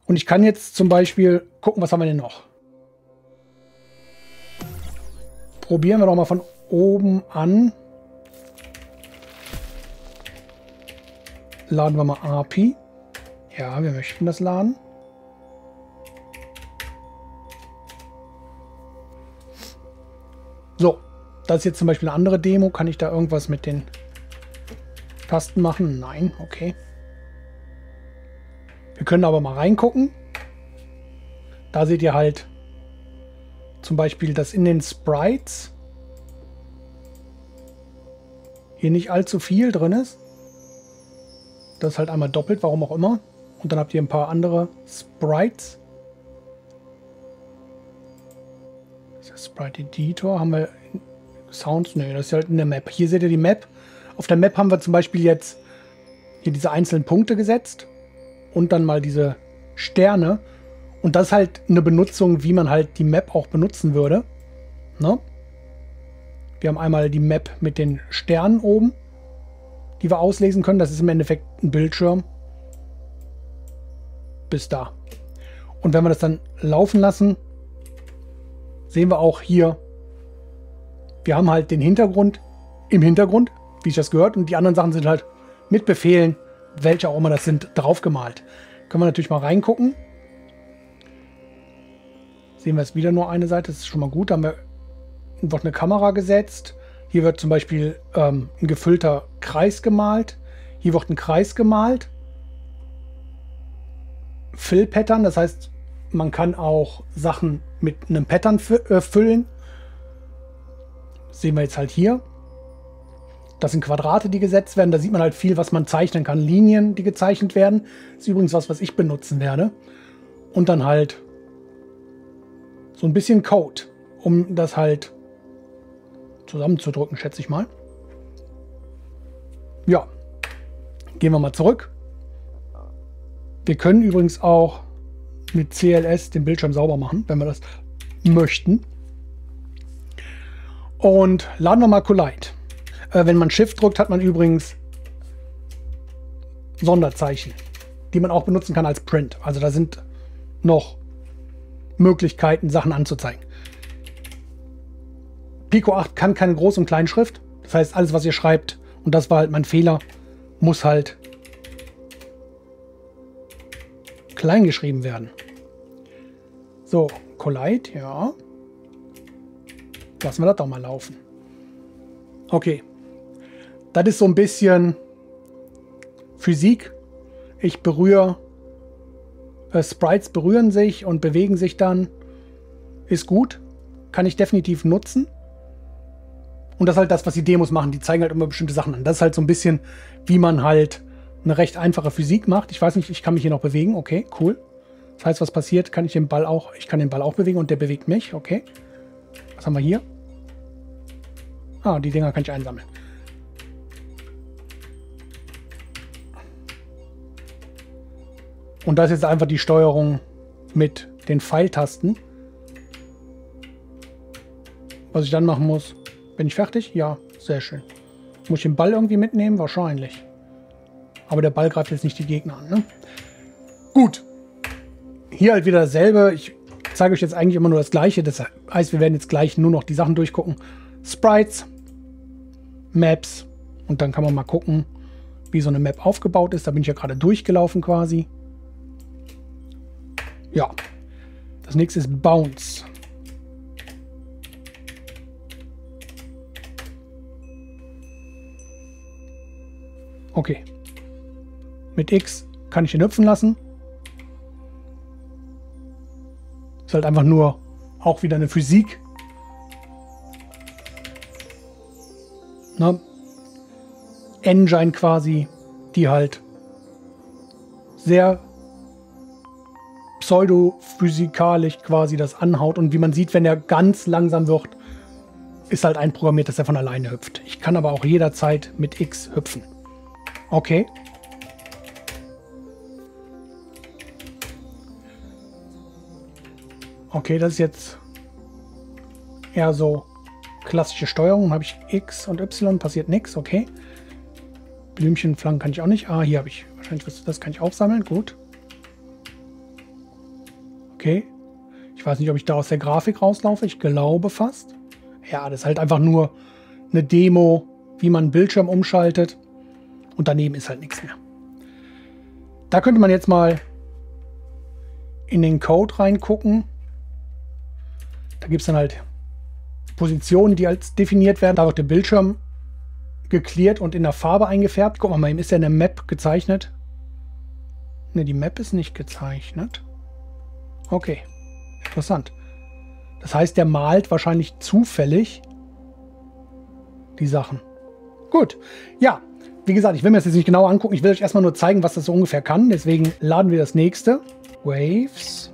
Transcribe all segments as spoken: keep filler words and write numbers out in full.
Und ich kann jetzt zum Beispiel gucken, was haben wir denn noch? Probieren wir doch mal von oben an. Laden wir mal A P I. Ja, wir möchten das laden. So, das ist jetzt zum Beispiel eine andere Demo. Kann ich da irgendwas mit den Tasten machen? Nein, okay. Wir können aber mal reingucken. Da seht ihr halt zum Beispiel, dass in den Sprites hier nicht allzu viel drin ist. Das ist halt einmal doppelt, warum auch immer. Und dann habt ihr ein paar andere Sprites. Das ist der Sprite Editor. Haben wir Sounds? Ne, das ist halt in der Map. Hier seht ihr die Map. Auf der Map haben wir zum Beispiel jetzt hier diese einzelnen Punkte gesetzt. Und dann mal diese Sterne. Und das ist halt eine Benutzung, wie man halt die Map auch benutzen würde. Ne? Wir haben einmal die Map mit den Sternen oben, die wir auslesen können. Das ist im Endeffekt ein Bildschirm. Bis da. Und wenn wir das dann laufen lassen, sehen wir auch hier, wir haben halt den Hintergrund im Hintergrund, wie ich das gehört. Und die anderen Sachen sind halt mit Befehlen, welche auch immer das sind, draufgemalt. Können wir natürlich mal reingucken. Sehen wir jetzt wieder nur eine Seite, das ist schon mal gut. Da haben wir wird eine Kamera gesetzt. Hier wird zum Beispiel ähm, ein gefüllter Kreis gemalt. Hier wird ein Kreis gemalt. Fill-Pattern, das heißt, man kann auch Sachen mit einem Pattern äh, füllen. Das sehen wir jetzt halt hier. Das sind Quadrate, die gesetzt werden. Da sieht man halt viel, was man zeichnen kann. Linien, die gezeichnet werden. Das ist übrigens was, was ich benutzen werde. Und dann halt so ein bisschen Code, um das halt zusammenzudrücken, schätze ich mal. Ja, gehen wir mal zurück. Wir können übrigens auch mit C L S den Bildschirm sauber machen, wenn wir das möchten. Und laden wir mal Collide. Äh, wenn man Shift drückt, hat man übrigens Sonderzeichen, die man auch benutzen kann als Print. Also da sind noch Möglichkeiten, Sachen anzuzeigen. Pico acht kann keine Groß- und Kleinschrift. Das heißt, alles, was ihr schreibt, und das war halt mein Fehler, muss halt klein geschrieben werden. So, Collide, ja. Lassen wir das doch mal laufen. Okay. Das ist so ein bisschen Physik. Ich berühre, äh, Sprites berühren sich und bewegen sich dann. Ist gut. Kann ich definitiv nutzen. Und das ist halt das, was die Demos machen. Die zeigen halt immer bestimmte Sachen an. Das ist halt so ein bisschen, wie man halt eine recht einfache Physik macht. Ich weiß nicht, ich kann mich hier noch bewegen. Okay, cool. Das heißt, was passiert, kann ich den Ball auch, ich kann den Ball auch bewegen und der bewegt mich. Okay. Was haben wir hier? Ah, die Dinger kann ich einsammeln. Und das ist jetzt einfach die Steuerung mit den Pfeiltasten. Was ich dann machen muss. Bin ich fertig? Ja, sehr schön. Muss ich den Ball irgendwie mitnehmen? Wahrscheinlich. Aber der Ball greift jetzt nicht die Gegner an, ne? Gut. Hier halt wieder dasselbe. Ich zeige euch jetzt eigentlich immer nur das Gleiche. Das heißt, wir werden jetzt gleich nur noch die Sachen durchgucken. Sprites, Maps. Und dann kann man mal gucken, wie so eine Map aufgebaut ist. Da bin ich ja gerade durchgelaufen quasi. Ja. Das nächste ist Bounce. Okay. Mit X kann ich ihn hüpfen lassen. Ist halt einfach nur auch wieder eine Physik. Ne? Engine quasi, die halt sehr pseudophysikalisch quasi das anhaut. Und wie man sieht, wenn er ganz langsam wird, ist halt einprogrammiert, dass er von alleine hüpft. Ich kann aber auch jederzeit mit X hüpfen. Okay. Okay, das ist jetzt eher so klassische Steuerung. Habe ich X und Y, passiert nichts. Okay. Blümchenflanken kann ich auch nicht. Ah, hier habe ich wahrscheinlich was. Das kann ich aufsammeln. Gut. Okay. Ich weiß nicht, ob ich da aus der Grafik rauslaufe. Ich glaube fast. Ja, das ist halt einfach nur eine Demo, wie man einen Bildschirm umschaltet. Und daneben ist halt nichts mehr. Da könnte man jetzt mal in den Code reingucken. Da gibt es dann halt Positionen, die als definiert werden. Da wird der Bildschirm geklärt und in der Farbe eingefärbt. Guck mal, ist ja eine Map gezeichnet. Ne, die Map ist nicht gezeichnet. Okay, interessant. Das heißt, der malt wahrscheinlich zufällig die Sachen. Gut, ja, wie gesagt, ich will mir das jetzt nicht genauer angucken. Ich will euch erstmal nur zeigen, was das so ungefähr kann. Deswegen laden wir das nächste. Waves.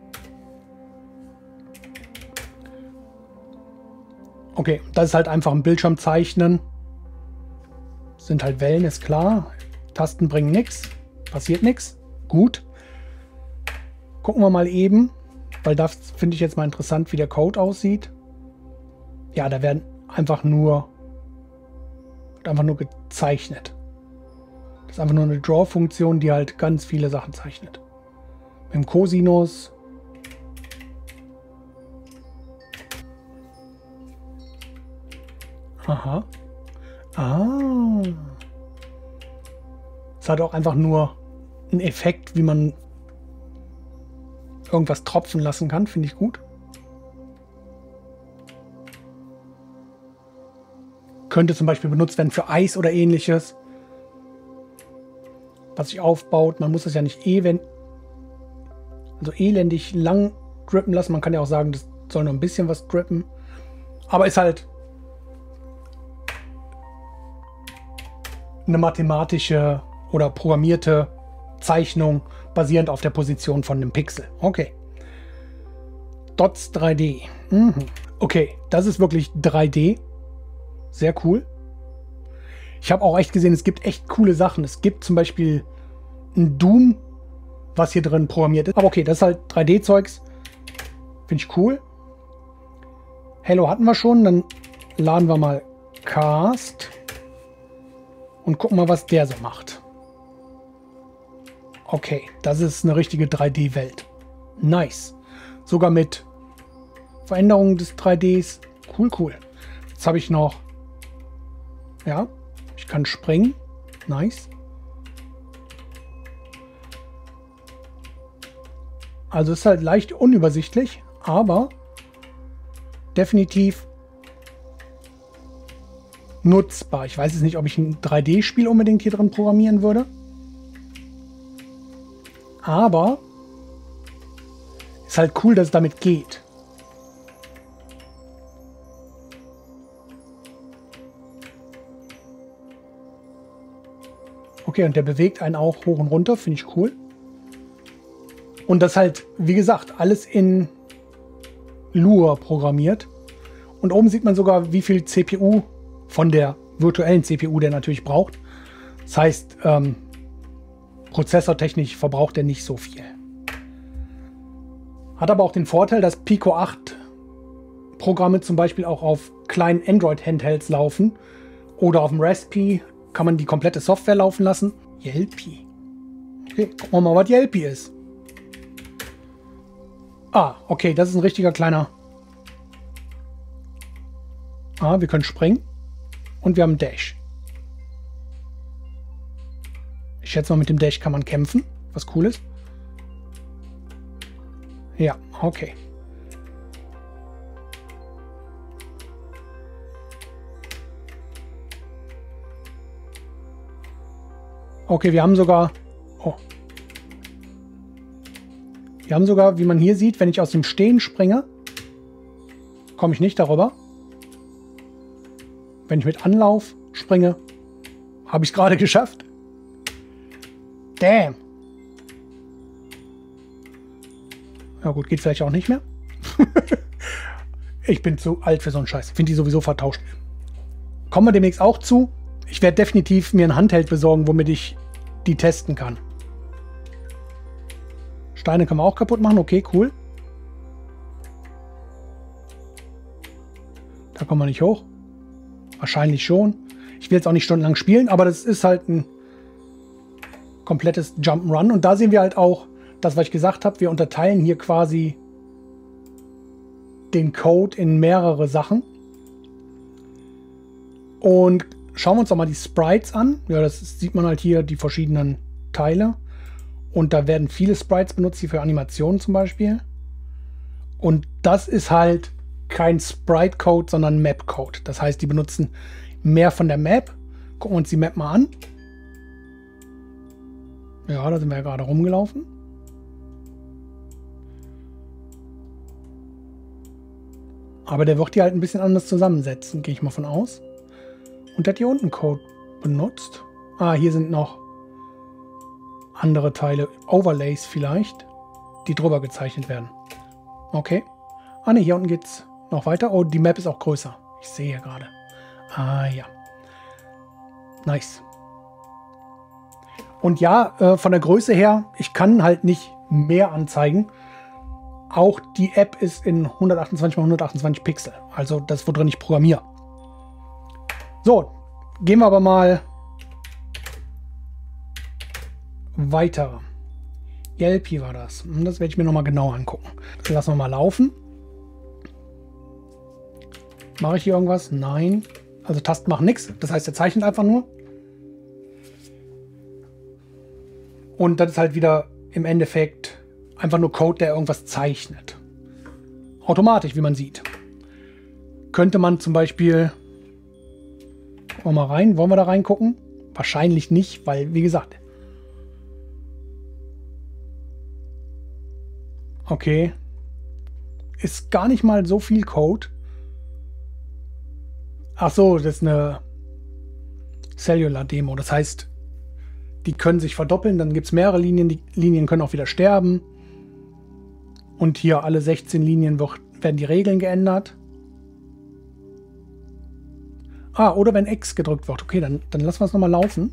Okay, das ist halt einfach ein Bildschirm zeichnen. Sind halt Wellen, ist klar. Tasten bringen nichts. Passiert nichts. Gut. Gucken wir mal eben, weil das finde ich jetzt mal interessant, wie der Code aussieht. Ja, da werden einfach nur einfach nur gezeichnet. Das ist einfach nur eine Draw-Funktion, die halt ganz viele Sachen zeichnet. Mit dem Cosinus. Aha. Ah. Es hat auch einfach nur einen Effekt, wie man irgendwas tropfen lassen kann. Finde ich gut. Könnte zum Beispiel benutzt werden für Eis oder ähnliches. Was sich aufbaut. Man muss es ja nicht even, also elendig lang drippen lassen. Man kann ja auch sagen, das soll noch ein bisschen was drippen. Aber ist halt eine mathematische oder programmierte Zeichnung basierend auf der Position von einem Pixel. Okay. Dots drei D. Mhm. Okay, das ist wirklich drei D. Sehr cool. Ich habe auch echt gesehen, es gibt echt coole Sachen. Es gibt zum Beispiel ein Doom, was hier drin programmiert ist. Aber okay, das ist halt drei D-Zeugs. Finde ich cool. Halo hatten wir schon. Dann laden wir mal Cast und gucken mal, was der so macht. Okay, das ist eine richtige drei D-Welt. Nice. Sogar mit Veränderungen des drei Ds. Cool, cool. Jetzt habe ich noch... Ja, ich kann springen. Nice. Also ist halt leicht unübersichtlich, aber definitiv nutzbar. Ich weiß jetzt nicht, ob ich ein drei D-Spiel unbedingt hier drin programmieren würde. Aber ist halt cool, dass es damit geht. Okay, und der bewegt einen auch hoch und runter, finde ich cool. Und das halt, wie gesagt, alles in Lua programmiert. Und oben sieht man sogar, wie viel C P U von der virtuellen C P U der natürlich braucht. Das heißt, ähm, prozessortechnisch verbraucht er nicht so viel. Hat aber auch den Vorteil, dass Pico acht Programme zum Beispiel auch auf kleinen Android-Handhelds laufen. Oder auf dem Raspberry kann man die komplette Software laufen lassen. Yelpy. Okay, gucken wir mal, was Yelpy ist. Ah, okay, das ist ein richtiger kleiner... Ah, wir können springen. Und wir haben Dash. Ich schätze mal, mit dem Dash kann man kämpfen, was cool ist. Ja, okay. Okay, wir haben sogar... Oh. Wir haben sogar, wie man hier sieht, wenn ich aus dem Stehen springe, komme ich nicht darüber. Wenn ich mit Anlauf springe, habe ich es gerade geschafft. Damn. Ja gut, geht vielleicht auch nicht mehr. Ich bin zu alt für so einen Scheiß. Ich finde die sowieso vertauscht. Kommen wir demnächst auch zu. Ich werde definitiv mir ein Handheld besorgen, womit ich die testen kann. Steine kann man auch kaputt machen. Okay, cool. Da kommen wir nicht hoch. Wahrscheinlich schon. Ich will jetzt auch nicht stundenlang spielen, aber das ist halt ein komplettes Jump'n'Run. Und da sehen wir halt auch, das, was ich gesagt habe, wir unterteilen hier quasi den Code in mehrere Sachen. Und schauen wir uns doch mal die Sprites an. Ja, das sieht man halt hier, die verschiedenen Teile. Und da werden viele Sprites benutzt, hier für Animationen zum Beispiel. Und das ist halt kein Sprite-Code, sondern Map-Code. Das heißt, die benutzen mehr von der Map. Gucken wir uns die Map mal an. Ja, da sind wir ja gerade rumgelaufen. Aber der wird die halt ein bisschen anders zusammensetzen, gehe ich mal von aus. Und der hat hier unten Code benutzt. Ah, hier sind noch andere Teile, Overlays vielleicht, die drüber gezeichnet werden. Okay. Ah ne, hier unten geht es noch weiter. Oh, die Map ist auch größer. Ich sehe hier gerade. Ah ja. Nice. Und ja, äh, von der Größe her, ich kann halt nicht mehr anzeigen. Auch die App ist in hundertachtundzwanzig mal hundertachtundzwanzig Pixel. Also das, worin ich programmiere. So, gehen wir aber mal weiter. E L P war das. Das werde ich mir nochmal genau angucken. Lassen wir mal laufen. Mache ich hier irgendwas? Nein. Also Tasten machen nichts. Das heißt, er zeichnet einfach nur. Und das ist halt wieder im Endeffekt einfach nur Code, der irgendwas zeichnet. Automatisch, wie man sieht. Könnte man zum Beispiel... Gucken wir mal rein. Wollen wir da reingucken? Wahrscheinlich nicht, weil, wie gesagt... Okay. Ist gar nicht mal so viel Code. Ach so, das ist eine Cellular-Demo. Das heißt, die können sich verdoppeln, dann gibt es mehrere Linien. Die Linien können auch wieder sterben. Und hier alle sechzehn Linien wird, werden die Regeln geändert. Ah, oder wenn X gedrückt wird. Okay, dann, dann lassen wir es nochmal laufen.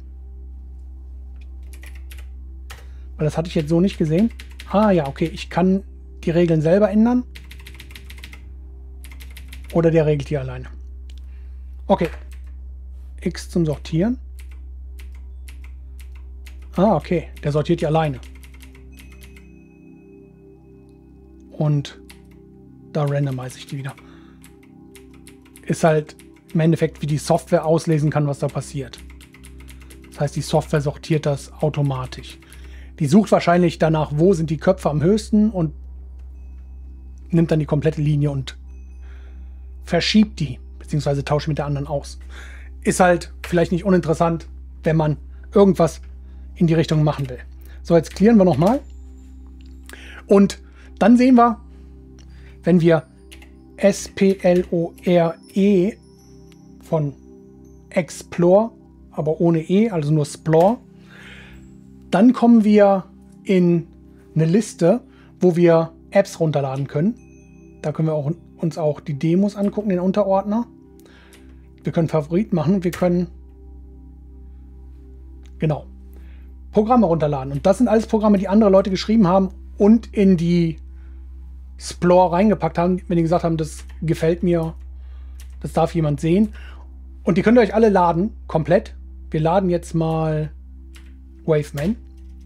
Weil das hatte ich jetzt so nicht gesehen. Ah ja, okay, ich kann die Regeln selber ändern. Oder der regelt die alleine. Okay. X zum Sortieren. Ah, okay, der sortiert die alleine. Und da randomize ich die wieder. Ist halt im Endeffekt, wie die Software auslesen kann, was da passiert. Das heißt, die Software sortiert das automatisch. Die sucht wahrscheinlich danach, wo sind die Köpfe am höchsten und nimmt dann die komplette Linie und verschiebt die, beziehungsweise tauscht mit der anderen aus. Ist halt vielleicht nicht uninteressant, wenn man irgendwas in die Richtung machen will. So, jetzt clearen wir nochmal. Und dann sehen wir, wenn wir S P L O R E von Explore, aber ohne E, also nur Splore, dann kommen wir in eine Liste, wo wir Apps runterladen können. Da können wir auch, uns auch die Demos angucken, den Unterordner. Wir können Favorit machen, wir können genau Programme runterladen. Und das sind alles Programme, die andere Leute geschrieben haben und in die Splore reingepackt haben, wenn die gesagt haben, das gefällt mir, das darf jemand sehen. Und die könnt ihr euch alle laden, komplett. Wir laden jetzt mal Waveman.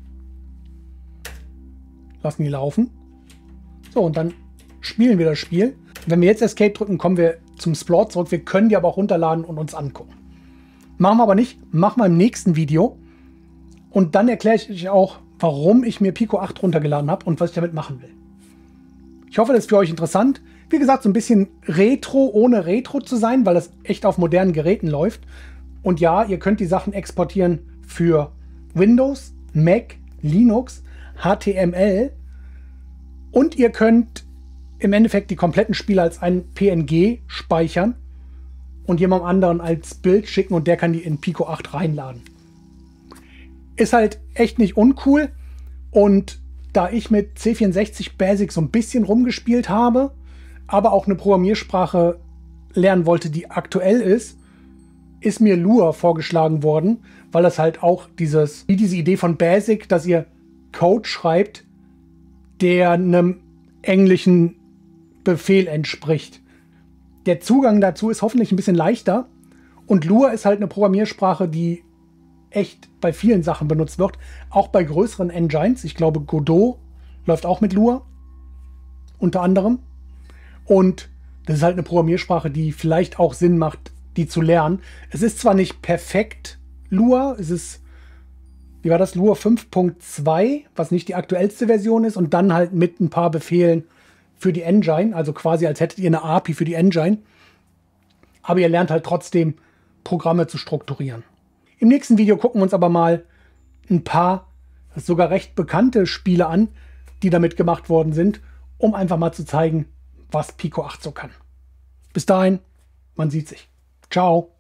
Lassen die laufen. So, und dann spielen wir das Spiel. Wenn wir jetzt Escape drücken, kommen wir zum Splore zurück. Wir können die aber auch runterladen und uns angucken. Machen wir aber nicht. Machen wir im nächsten Video. Und dann erkläre ich euch auch, warum ich mir Pico acht runtergeladen habe und was ich damit machen will. Ich hoffe, das ist für euch interessant. Wie gesagt, so ein bisschen Retro, ohne Retro zu sein, weil das echt auf modernen Geräten läuft. Und ja, ihr könnt die Sachen exportieren für Windows, Mac, Linux, H T M L. Und ihr könnt im Endeffekt die kompletten Spiele als ein P N G speichern und jemandem anderen als Bild schicken und der kann die in Pico acht reinladen. Ist halt echt nicht uncool. Und da ich mit C vierundsechzig Basic so ein bisschen rumgespielt habe, aber auch eine Programmiersprache lernen wollte, die aktuell ist, ist mir Lua vorgeschlagen worden, weil das halt auch dieses, wie diese Idee von Basic, dass ihr Code schreibt, der einem englischen Befehl entspricht. Der Zugang dazu ist hoffentlich ein bisschen leichter und Lua ist halt eine Programmiersprache, die echt bei vielen Sachen benutzt wird, auch bei größeren Engines. Ich glaube, Godot läuft auch mit Lua, unter anderem. Und das ist halt eine Programmiersprache, die vielleicht auch Sinn macht, die zu lernen. Es ist zwar nicht perfekt Lua, es ist, wie war das, Lua fünf Punkt zwei, was nicht die aktuellste Version ist, und dann halt mit ein paar Befehlen für die Engine, also quasi als hättet ihr eine A P I für die Engine. Aber ihr lernt halt trotzdem, Programme zu strukturieren. Im nächsten Video gucken wir uns aber mal ein paar sogar recht bekannte Spiele an, die damit gemacht worden sind, um einfach mal zu zeigen, was Pico acht so kann. Bis dahin, man sieht sich. Ciao.